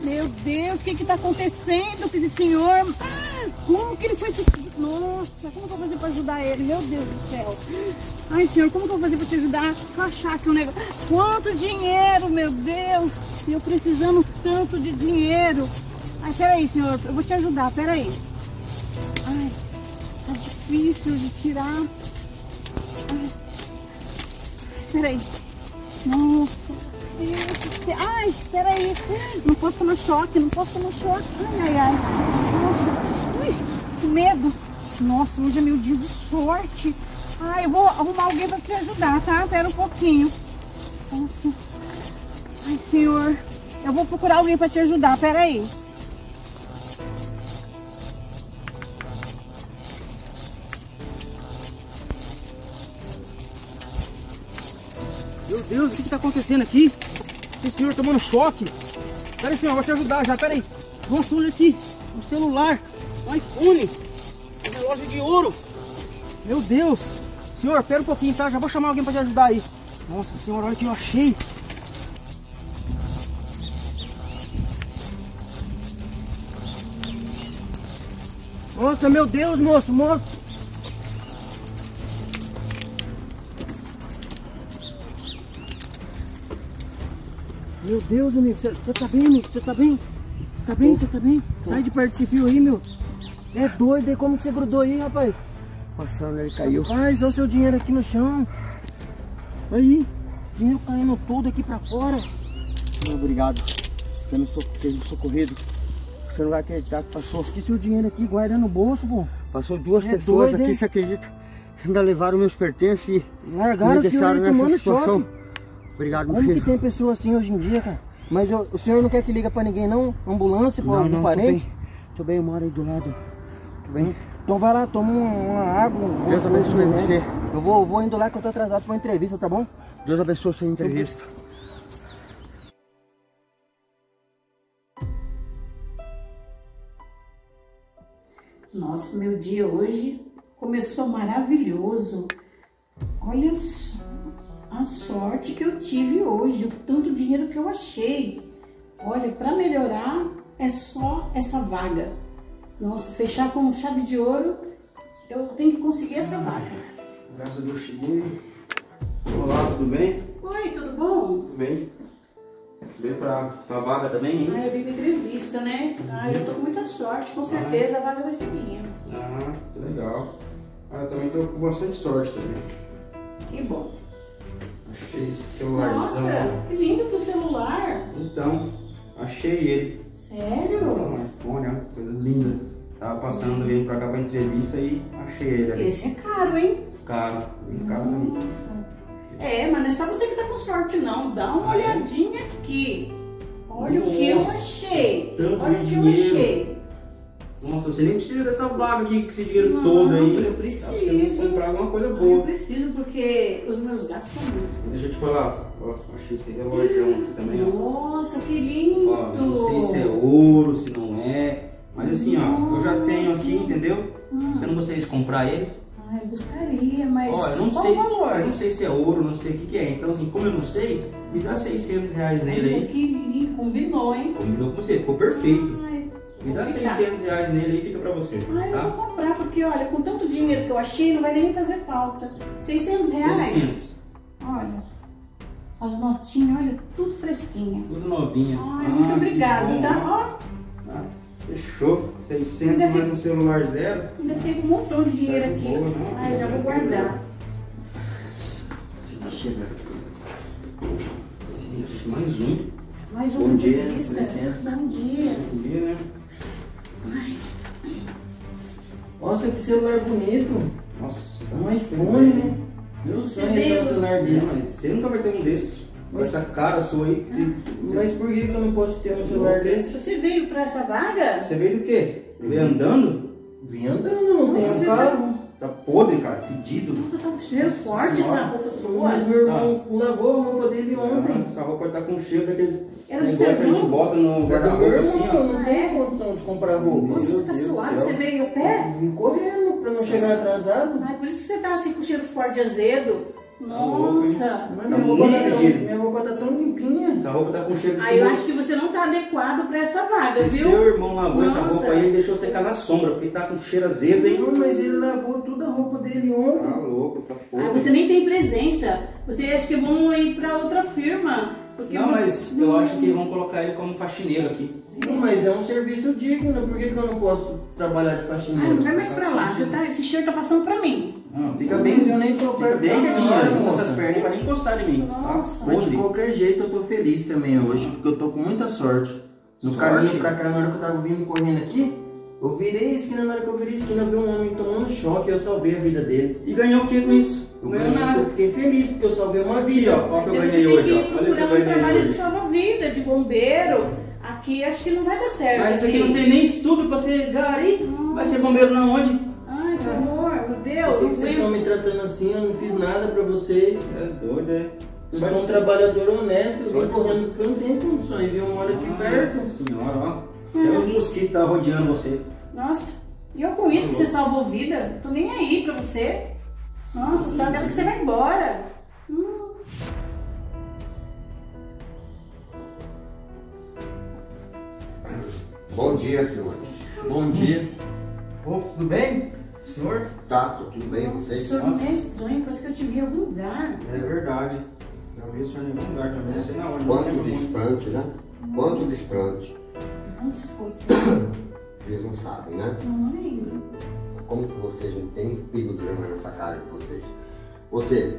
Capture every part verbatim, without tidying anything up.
Meu Deus, o que que tá acontecendo com esse senhor? Como que ele foi... Nossa, como que eu vou fazer pra ajudar ele? Meu Deus do céu. Ai, senhor, como que eu vou fazer pra te ajudar? Deixa eu achar aqui um negócio. Quanto dinheiro, meu Deus. E eu precisando tanto de dinheiro. Ai, peraí, senhor, eu vou te ajudar, peraí. Ai, tá difícil de tirar. Ai, peraí. Nossa. Ai, peraí. Não posso tomar choque, não posso tomar choque. Ai, ai, ai. Nossa. Ui, que medo. Nossa, hoje é meu dia de sorte. Ai, eu vou arrumar alguém pra te ajudar, tá? Pera um pouquinho. Nossa. Ai, senhor. Eu vou procurar alguém pra te ajudar, peraí. Meu Deus, o que que tá acontecendo aqui? Esse senhor tomando choque. Pera aí, senhor, eu vou te ajudar já, pera aí. Nossa, olha aqui, um celular, um iPhone, um relógio de ouro. Meu Deus. Senhor, pera um pouquinho, tá? Já vou chamar alguém pra te ajudar aí. Nossa senhora, olha o que eu achei. Nossa, meu Deus, moço, moço. Meu Deus, amigo, você tá bem, amigo? Você tá bem? Tá bem? Você tá bem? Sai de perto desse fio aí, meu. É doido, aí como que você grudou aí, rapaz? Passando, ele caiu. Rapaz, olha o seu dinheiro aqui no chão. Aí, dinheiro caindo todo aqui pra fora. Não, obrigado. Você me teve socorrido. Você não vai acreditar que passou. E seu dinheiro aqui, guarda no bolso, pô. Passou duas É pessoas doido, aqui, hein? você acredita? Ainda levaram meus pertences e Largaram me o senhor deixaram aí nessa tomando situação. choque. Obrigado, meu Como filho. que tem pessoa assim hoje em dia, cara? Mas eu, o senhor não quer que liga pra ninguém, não? Ambulância, pra Não, algum não, tô parente? bem. Tô bem, eu moro aí do lado. Tô bem. Então vai lá, toma uma, uma água. Um, Deus abençoe um, você. Eu vou, vou indo lá que eu tô atrasado pra uma entrevista, tá bom? Deus abençoe a sua entrevista. Nossa, meu dia hoje começou maravilhoso. Olha só a sorte que eu tive hoje, o tanto dinheiro que eu achei. Olha, para melhorar é só essa vaga. Nossa, fechar com chave de ouro, eu tenho que conseguir essa vaga. Graças a Deus cheguei. Olá, tudo bem? Oi, tudo bom? Tudo bem. Veio pra, pra vaga também, hein? Ah, eu vim pra entrevista, né? Ah, eu tô com muita sorte, com certeza a vaga vai ser minha. Ah, que legal. Ah, eu também tô com bastante sorte também. Que bom. Achei esse celularzão. Nossa, que lindo o teu celular. Então, achei ele. Sério? Um iPhone, ó, coisa linda. Tava passando, veio pra cá pra entrevista e achei ele ali. Esse é caro, hein? Caro, bem caro também. Nossa. É, mas não é só você que tá com sorte, não. Dá uma Ah, é? olhadinha aqui. Olha o que eu Nossa, achei. tanto Olha o de que eu dinheiro. achei. Nossa, você nem precisa dessa vaga aqui com esse dinheiro Não, todo aí. eu Dá pra preciso. você comprar alguma coisa Ah, eu boa. preciso porque os meus gastos são muito. Deixa eu te falar, ó, achei esse relógio aqui também, ó. Nossa, que lindo. Ó, não sei se é ouro, se não é. Mas assim, ó, eu já tenho aqui, entendeu? Hum. Você não gostaria de comprar ele? Ah, eu gostaria, mas Ó, eu não qual sei, o valor? eu não sei se é ouro, não sei o que que é. Então assim, como eu não sei, me dá seiscentos reais nele Olha, aí. que lindo, combinou, hein? Combinou com você, ficou perfeito. Ai, Me dá vou ficar. seiscentos reais nele aí, fica pra você, Ai, eu tá? vou comprar, porque olha, com tanto dinheiro que eu achei, não vai nem me fazer falta. seiscentos reais? seiscentos. Olha, as notinhas, olha, tudo fresquinha. Tudo novinha. Ai, Ah, muito que obrigada, bom, tá? ó. Ó, Ah, fechou. seiscentos Ainda mais um celular zero. ainda tem um montão de dinheiro Tá de aqui. boa, não? Ai, já vou guardar. Chega. Ixi, mais um. Mais Bom uma dia, entrevista. com licença. Bom dia. Bom dia, né? Ai, Nossa, que celular bonito. Nossa, Um iPhone, né? Meu Você sonho é ter veio- um celular É, desse. mas você nunca vai ter um desses. Com essa cara sua aí. que Você, Mas por que que eu não posso ter um celular desse? você veio pra essa vaga? você veio do quê? Veio andando? Vim andando, não tenho Nossa, um carro. Tá podre, cara. Fedido. Nossa, tá um cheiro forte Senhora. essa roupa sua. Mas meu irmão lavou a roupa dele Ah, ontem. essa roupa tá com cheiro daqueles Era do negócios seu que a gente irmão? bota no É do meu guarda-roupa assim, irmão, ó. não tem condição de comprar roupa. Nossa, Meu você tá Deus do suado? céu. Você veio a pé? Vim correndo pra não chegar atrasado. Ai, por isso que você tá assim com cheiro forte de azedo. louco, hein? Nossa. Mas Tá minha roupa, muito tá tão, fedido. minha roupa tá tão limpinha. Essa roupa tá com cheiro de Aí eu chumbo. acho que você não tá adequado pra essa vaga, Se viu? seu irmão lavou essa Nossa. roupa aí, ele deixou secar na sombra, porque tá com cheiro azedo, hein? Não, mas ele lavou toda a roupa dele Tá ontem. louco, tá Ah, porra. você nem tem presença. Você acha que vão ir pra outra firma. Porque Não, você... mas eu acho que vão colocar ele como faxineiro aqui. Não, mas é um serviço digno, por que, que eu não posso trabalhar de Ah, faxineiro? não vai mais pra lá. Você tá... Esse cheiro tá passando pra mim. Não, fica Mas bem. eu nem tô Fica perto bem da quietinho, senhora, junta moça. essas pernas pra nem encostar em mim. Nossa. Tá? Mas de Podre. qualquer jeito eu tô feliz também hoje, porque eu tô com muita sorte. No Sorte? caminho pra cá, na hora que eu tava vindo correndo aqui, eu virei a esquina, na hora que eu virei a esquina, eu vi um homem tomando choque e eu salvei a vida dele. E ganhou o que com isso? Eu, Não ganhou ganhei, nada. eu fiquei feliz porque eu salvei uma Aqui, vida. ó. Olha o que eu Você ganhei tem hoje, que ó. Olha o que eu procurar um trabalho ganhei de hoje. salva-vida, de bombeiro. Aqui acho que não vai dar certo. Mas isso aqui não tem nem estudo pra ser gari. Vai ser bombeiro na onde? Ai, que amor, meu Por Deus. que não que vocês estão aguento. me tratando assim? Eu não fiz nada pra vocês. É doido, é? Eu sou um trabalhador honesto, eu Só vim de- correndo porque eu não tenho condições e eu moro aqui perto. Nossa senhora, ó. Até os mosquitos tá rodeando você. Nossa, e eu com isso que você salvou vida? Tô nem aí pra você. Nossa, só quero que você vá embora. Hum. Bom dia, senhores. Bom dia. Ô, tudo bem? Senhor? Tá, tô tudo bem, Nossa, o vocês? senhor não é estranho, parece que eu te vi em algum lugar. É verdade. Eu vi o senhor em algum lugar também, não sei na onde. não Quanto lembro muito. distante, né? Quanto distante, Antes foi, senhor. vocês não sabem, né? Não lembro. Como que vocês não têm pingo de vergonha nessa cara de vocês? Você,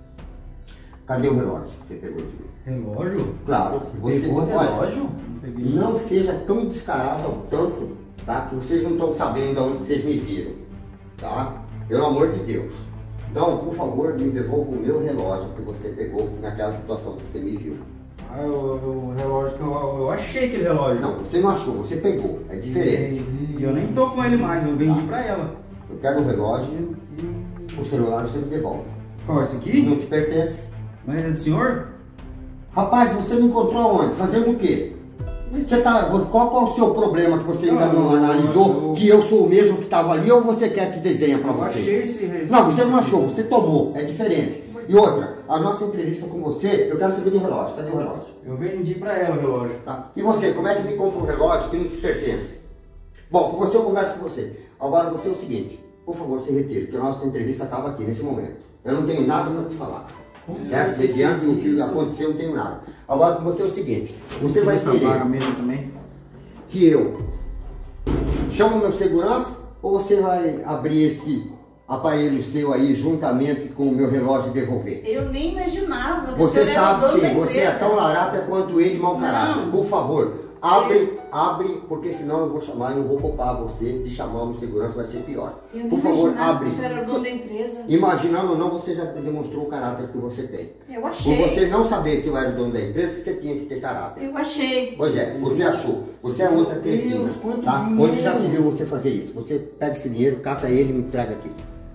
cadê o relógio que você pegou de mim? Relógio? Claro, você Pegou o olha, relógio? Não peguei. não seja tão descarado ao tanto, tá? Que vocês não estão sabendo de onde vocês me viram, tá? Pelo amor de Deus. Então, por favor, me devolva o meu relógio que você pegou naquela situação que você me viu. Ah, o, o relógio que eu, eu achei aquele relógio. Não, você não achou, você pegou, é diferente. E eu nem tô com ele mais, eu vendi pra ela. Eu quero o relógio, o celular você me devolve. Qual, esse aqui? Não te pertence. Mas é do senhor? Rapaz, você me encontrou onde? Fazendo o quê? Você tá, qual, qual é o seu problema que você ainda não, Não, não, analisou? eu- Que eu sou o mesmo que estava ali ou você quer que desenhe pra Eu você? achei esse recibo. Não, você não achou, você tomou, é diferente. E outra, a nossa entrevista com você, eu quero saber do relógio. Cadê o relógio? Eu vendi pra ela o relógio. Tá? E você, como é que me compra um relógio que não te pertence? Bom, com você eu converso com você. Agora você é o seguinte, por favor, se retire, porque a nossa entrevista acaba aqui, nesse momento. Eu não tenho nada para te falar. Certo? Mediante o que aconteceu, eu não tenho nada. Agora com você é o seguinte, você vai essa vaga querer mesmo também? que eu chame o meu segurança ou você vai abrir esse aparelho seu aí juntamente com o meu relógio e devolver? Eu nem imaginava. que Você o senhor era sabe dono da sim, você é empresa. tão larápia quanto ele mau caráter. Não. Por favor, abre, abre, porque senão eu vou chamar e não vou poupar você de chamar uma segurança, vai ser pior. Eu nem Por favor, imaginava abre. que o senhor era dono da empresa. Imaginando ou não, você já demonstrou o caráter que você tem. Eu Por achei. você não saber que eu era o dono da empresa, que você tinha que ter caráter. Eu achei. Pois é, você achou. Você é outra Meu cretina, Deus, quanto tá? dinheiro. Onde já se viu você fazer isso? Você pega esse dinheiro, cata ele e me entrega aqui.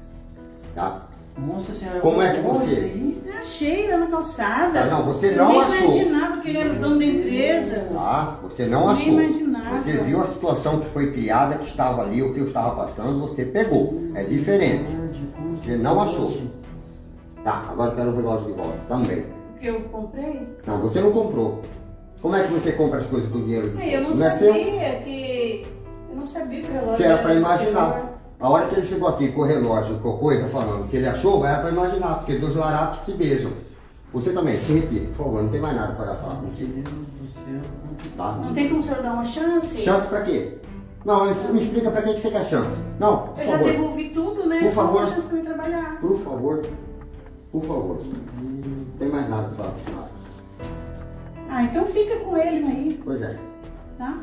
Tá? Nossa senhora, Como é que olha você- aí. Eu achei lá na calçada. Ah, não, você eu não nem achou. imaginava que ele era o dono da empresa. Tá? Você não Nem achou. imaginava. Você viu a situação que foi criada, que estava ali, o que eu estava passando, você pegou. É diferente. Você não achou. Tá, agora eu quero o relógio de volta também. Que eu comprei. Não, você não comprou. Como é que você compra as coisas com dinheiro? Aí eu não, é sabia seu? que. Eu não sabia que o relógio Você era para do imaginar. senhor. A hora que ele chegou aqui com o relógio, com coisa falando que ele achou, era para imaginar, porque dois larápios se beijam. Você também, se retire, por favor, não tem mais nada para falar contigo. Meu Deus do céu. Tá? Não tem como o senhor dar uma chance? Chance pra quê? Não, me explica pra que que você quer chance. Não, por Eu já favor. devolvi tudo, né? Por Só favor. uma chance pra mim trabalhar. Por favor. Por favor. Não tem mais nada pra falar com nada. Ah, então fica com ele aí, Pois é. tá?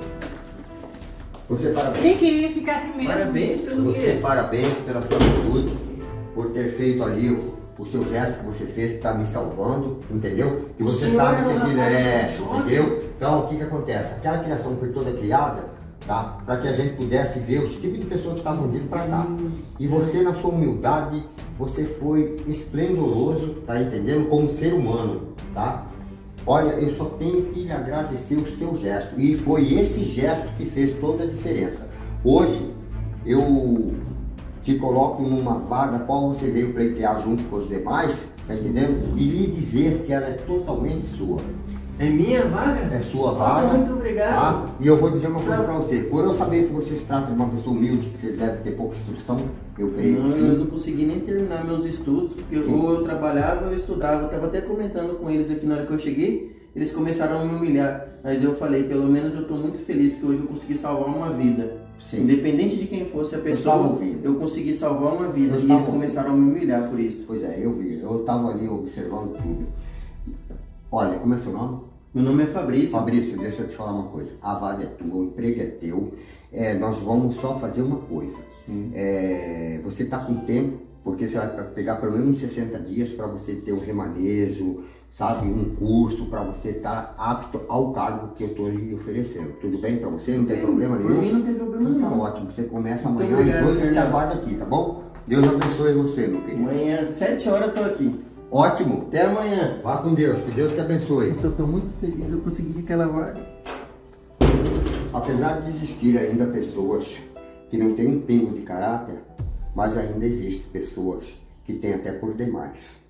Você parabéns. Quem queria ficar aqui mesmo? Parabéns pelo Você quê? parabéns pela sua atitude, por ter feito ali o, o seu gesto que você fez, que está me salvando, entendeu? E você senhor sabe era que um aquilo rapaz é, com choque. entendeu? Então o que que acontece? Aquela criação foi toda criada, tá? Para que a gente pudesse ver os tipos de pessoas que estavam vindo para cá. E você, na sua humildade, você foi esplendoroso, tá entendendo? Como ser humano, tá? Olha, eu só tenho que lhe agradecer o seu gesto. E foi esse gesto que fez toda a diferença. Hoje, eu te coloco numa vaga qual você veio pleitear junto com os demais, tá entendendo? E lhe dizer que ela é totalmente sua. É minha vaga? É sua Nossa, vaga. muito obrigado. Tá? E eu vou dizer uma coisa pra você. Por eu saber que você se trata de uma pessoa humilde, que você deve ter pouca instrução, eu creio Não, que sim. eu não consegui nem terminar meus estudos, porque Sim. ou eu trabalhava ou eu estudava. Eu tava até comentando com eles aqui na hora que eu cheguei, eles começaram a me humilhar. Mas eu falei, pelo menos eu tô muito feliz que hoje eu consegui salvar uma vida. Sim. Independente de quem fosse a Eu pessoa, estava ouvindo. eu consegui salvar uma vida. Eu E estava eles começaram a me humilhar por isso. Pois é, eu vi. Eu estava ali observando tudo. Olha, como é seu nome? Meu nome é Fabrício. Fabrício, deixa eu te falar uma coisa. A vaga é tua, o emprego é teu. É, nós vamos só fazer uma coisa. Hum. É, você está com tempo, porque você vai pegar pelo menos sessenta dias para você ter um remanejo, sabe, um curso para você estar apto ao cargo que eu estou lhe oferecendo. Tudo bem para você? Não tem problema nenhum? Por mim não tem problema Então tá nenhum. ótimo. Você começa Muito amanhã obrigado, às oito e te Fernando. aguarda aqui, tá bom? Deus abençoe você, meu querido. Amanhã, sete horas eu tô aqui. Ótimo. Até amanhã. Vá com Deus, que Deus te abençoe. Nossa, eu tô muito feliz, eu consegui aquela vaga. Apesar de existir ainda pessoas que não têm um pingo de caráter, mas ainda existem pessoas que têm até por demais.